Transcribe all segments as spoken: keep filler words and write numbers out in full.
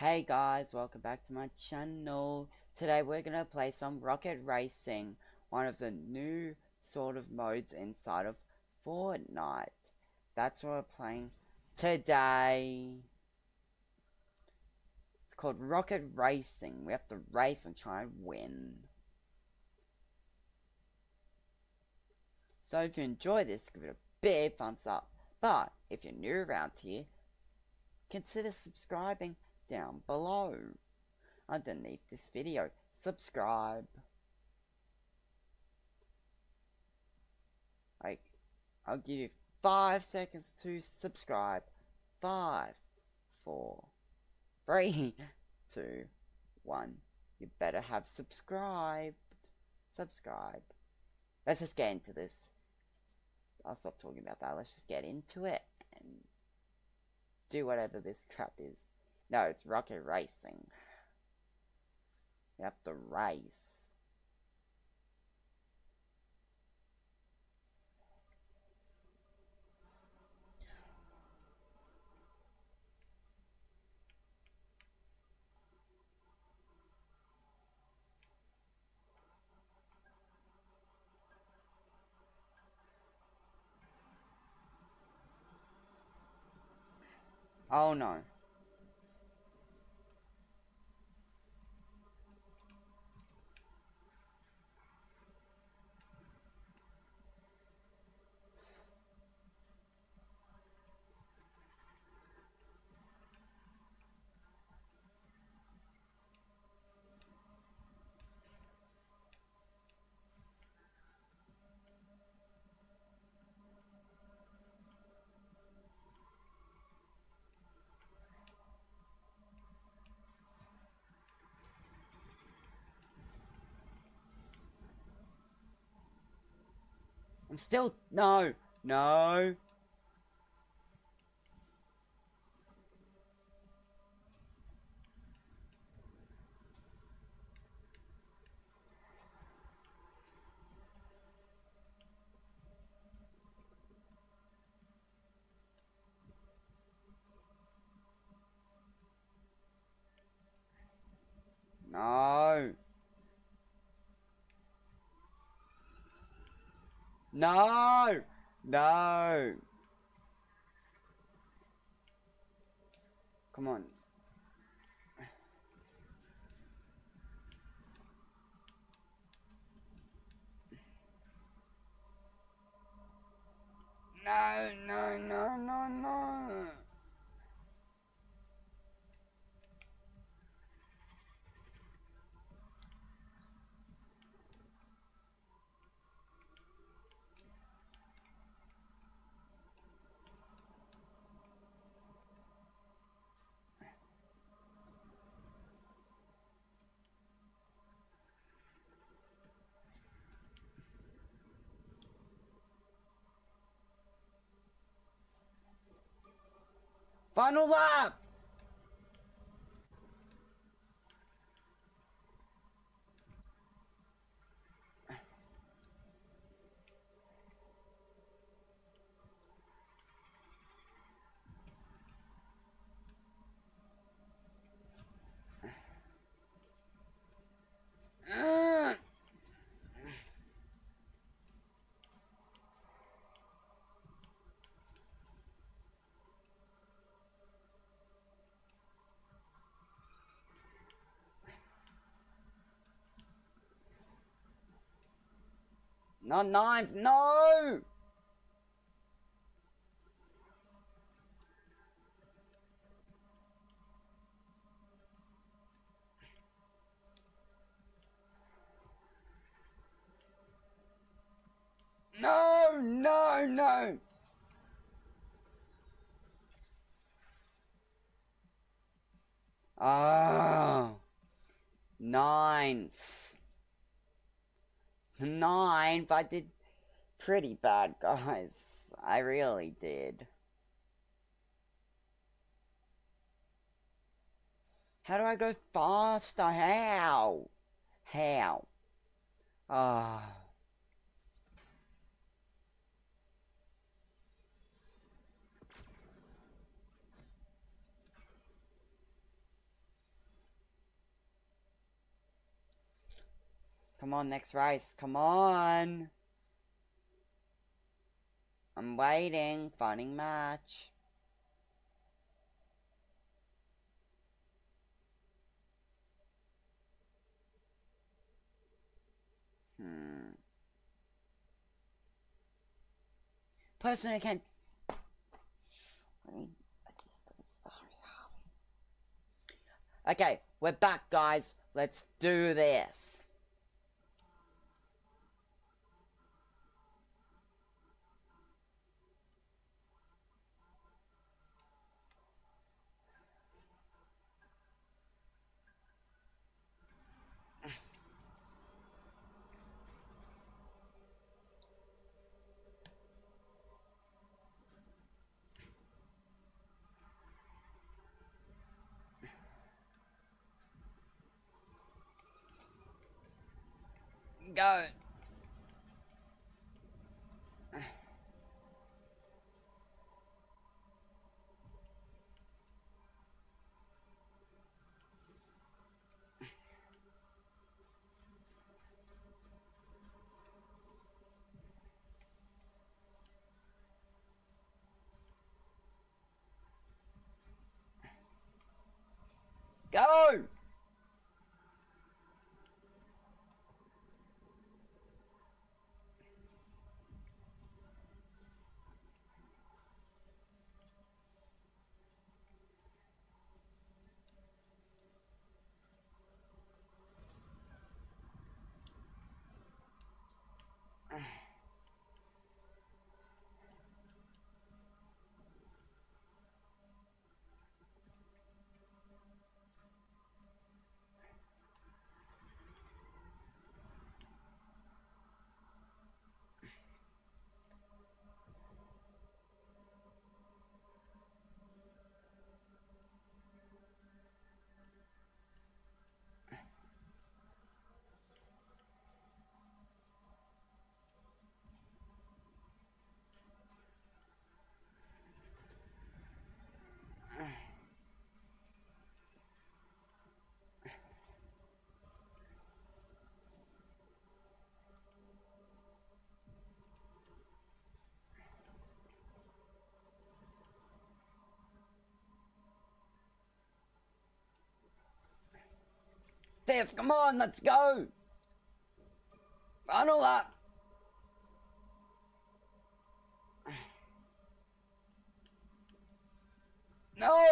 Hey guys, welcome back to my channel. Today we're gonna play some Rocket Racing, one of the new sort of modes inside of Fortnite. That's what we're playing today. It's called Rocket Racing. We have to race and try and win. So if you enjoy this, give it a big thumbs up. But if you're new around here, consider subscribing down below. Underneath this video, subscribe. Like, I'll give you five seconds to subscribe. Five, four, three, two, one. You better have subscribed. Subscribe. Let's just get into this. I'll stop talking about that. Let's just get into it and do whatever this crap is. No, it's Rocket Racing. You have to race. Oh no. I'm still... No. No. No. No. No. Come on. No, no, no, no, no. Final lap! Uh, Not ninth, no! No, no, no! Oh, ninth. Ninth, I did pretty bad, guys. I really did. How do I go faster? How? How? Ah. Come on, next race. Come on. I'm waiting. Fighting match. Hmm. Person who can. Okay, we're back, guys. Let's do this. Go. Go! Fifth, come on, let's go! Final lap! No!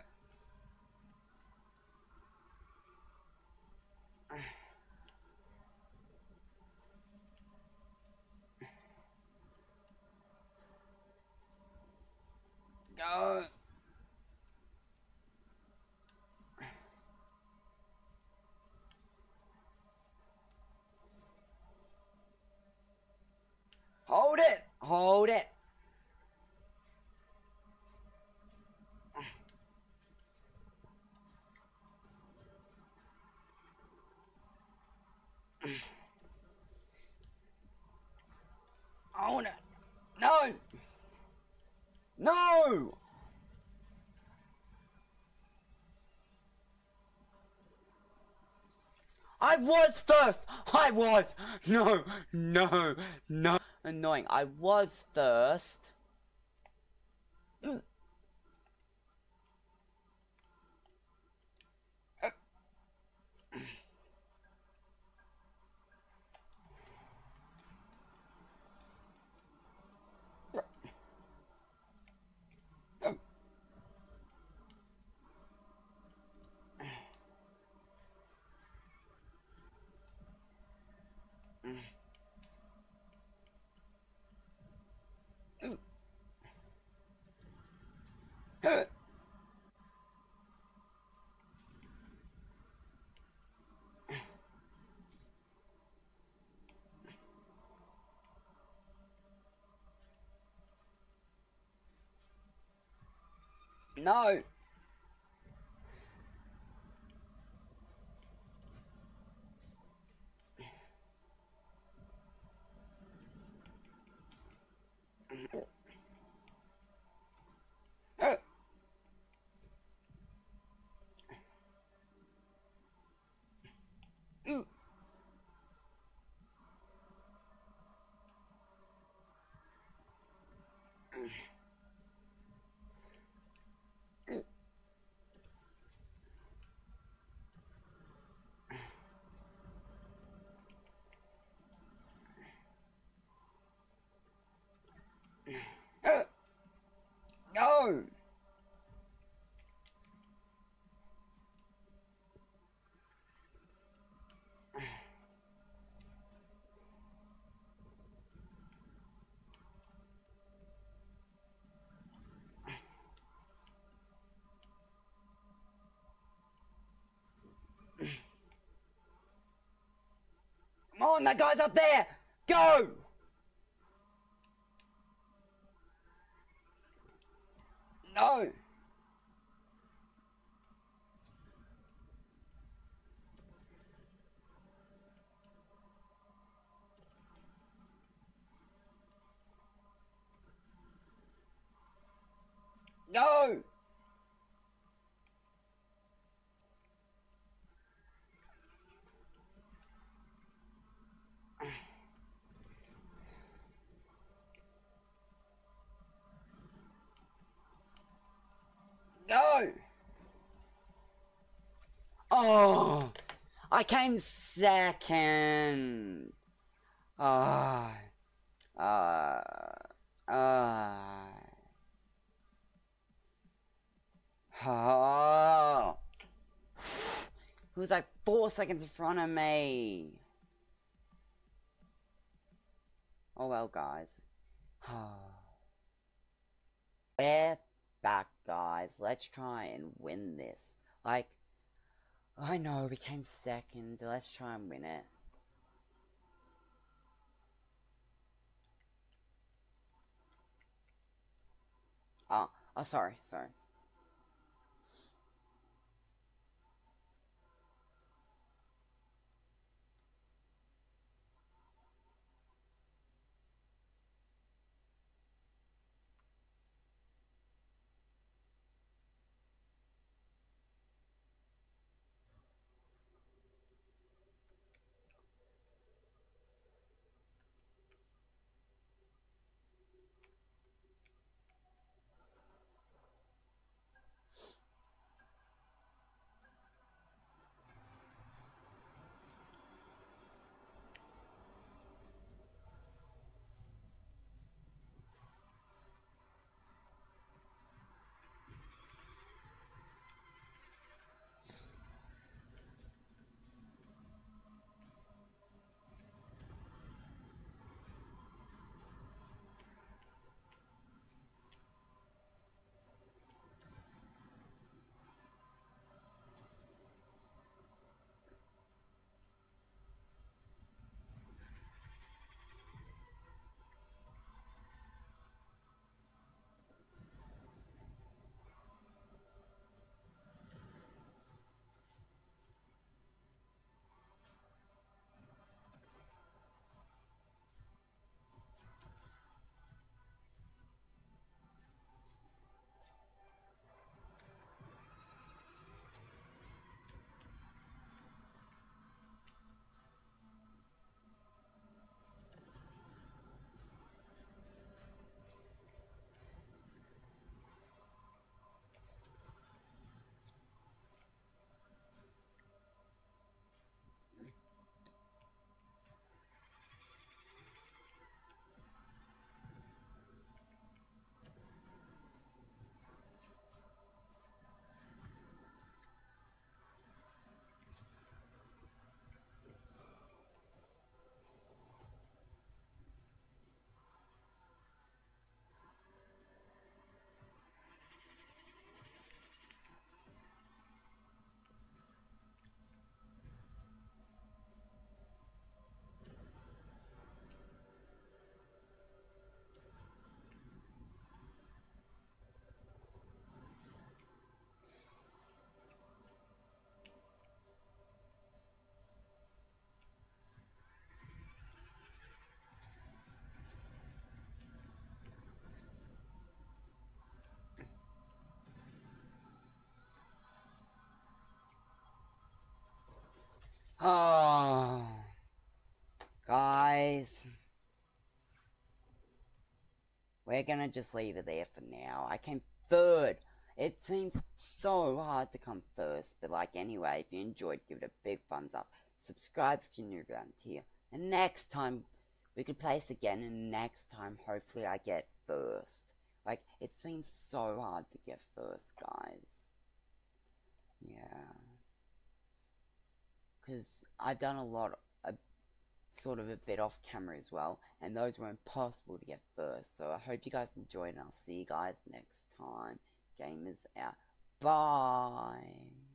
Go! Hold it! Hold it! Own it! No! No! I was first! I was! No! No! No! Annoying. I was first. No! Come on, that guy's up there! Go! No! No! No! Oh! I came second! Ah. Uh, uh, uh. Oh. He was like four seconds in front of me. Oh well, guys. We're back, guys. Let's try and win this. Like, I know we came second. Let's try and win it. Oh, oh, sorry, sorry. Oh, guys, we're gonna just leave it there for now. I came third. It seems so hard to come first, but like anyway, if you enjoyed, give it a big thumbs up. Subscribe if you're new around here. And next time, we could play this again, and next time, hopefully I get first. Like, it seems so hard to get first, guys. Yeah. Because I've done a lot, a, sort of a bit off camera as well, and those were impossible to get first. So I hope you guys enjoyed, and I'll see you guys next time. Gamers out. Bye.